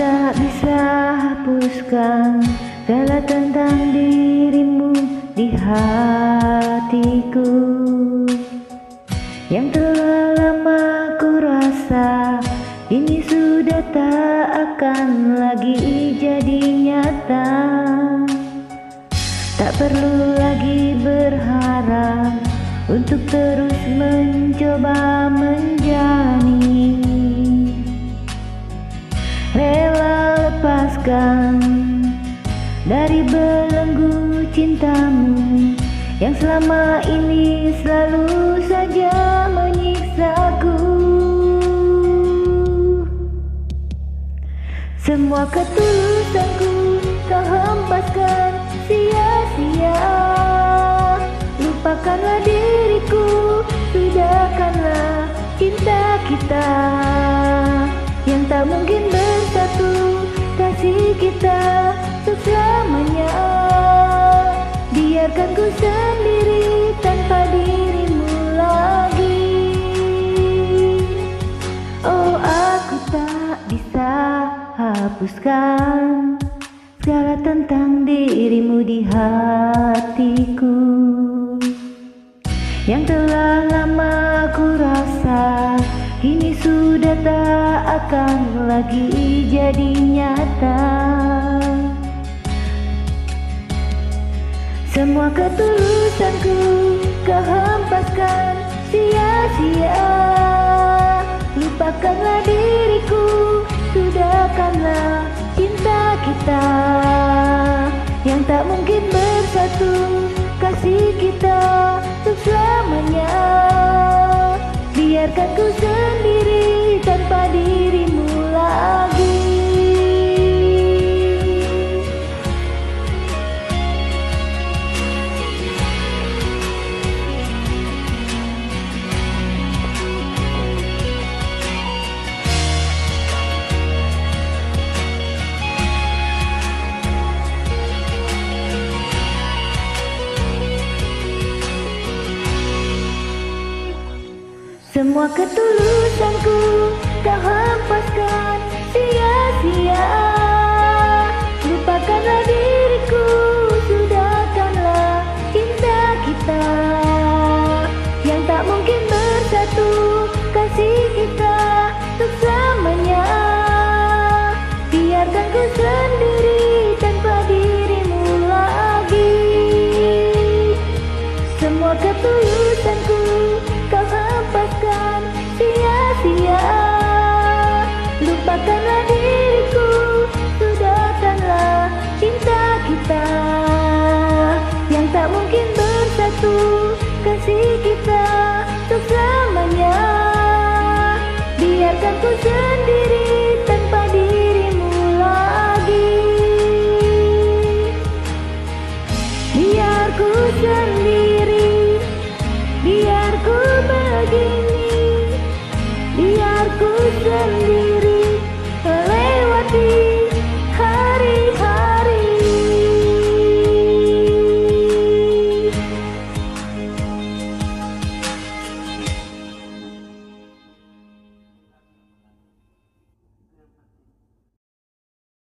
tak bisa hapuskan segala tentang dirimu di hatiku, yang telah lama ku rasa ini sudah tak akan lagi jadi nyata. Tak perlu lagi berharap untuk terus mencoba menjalani. Rela lepaskan dari belenggu cintamu yang selama ini selalu saja menyiksaku. Semua ketulusanku kau hempaskan sia-sia. Lupakanlah diriku, sudahkanlah cinta kita yang tak mungkin bersatu, kasih kita untuk selamanya. Biarkan ku sendiri tanpa dirimu lagi. Oh, aku tak bisa hapuskan segala tentang dirimu di hatiku, yang telah lama ku rasa kini sudah tak akan lagi jadi nyata. Semua ketulusanku kau hempaskan sia-sia. Lupakanlah diriku, sudahkanlah cinta kita yang tak mungkin bersatu, kasih kita untuk selamanya. Biarkan ku sendiri tanpa dirimu lagi. Semua ketulusanku kau hempaskan sia-sia. Lupakanlah diriku, sudahkanlah cinta kita yang tak mungkin bersatu, kasih kita untuk selamanya. Biarkan ku sendiri